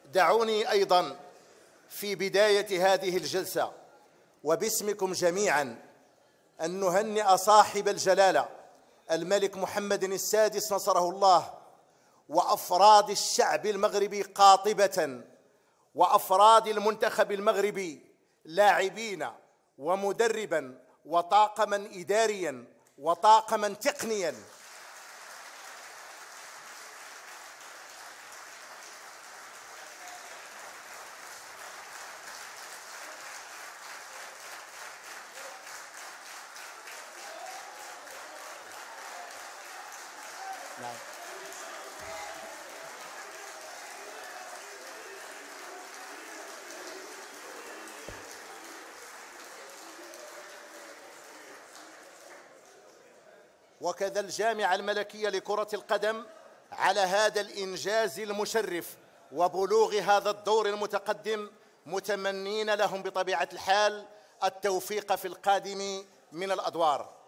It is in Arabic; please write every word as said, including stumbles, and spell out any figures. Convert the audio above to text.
دعوني أيضا في بداية هذه الجلسة وباسمكم جميعا أن نهنئ صاحب الجلالة الملك محمد السادس نصره الله، وأفراد الشعب المغربي قاطبة، وأفراد المنتخب المغربي لاعبين ومدربا وطاقما إداريا وطاقما تقنيا. نعم. وكذا الجامعة الملكية لكرة القدم على هذا الإنجاز المشرف وبلوغ هذا الدور المتقدم، متمنين لهم بطبيعة الحال التوفيق في القادم من الأدوار.